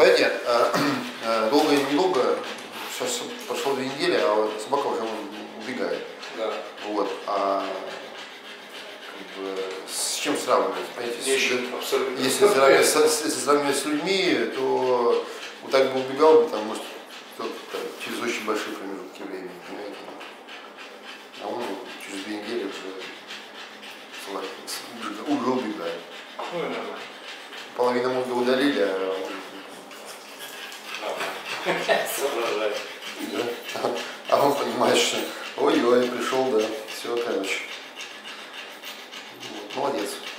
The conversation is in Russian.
Понимаете, долго или недолго, сейчас прошло 2 недели, а вот собака уже убегает. Да. Вот. А как бы, с чем сравнивать? Абсолютно. Если сравнивать с людьми, то вот так бы убегал, там, может, через очень большие промежутки времени, понимаете? А он через 2 недели уже убегает. Ну и нормально. Половину мозга удалили, а Соображает. да. А он понимает, что ой-ой, пришел, да, все, короче. Вот, молодец.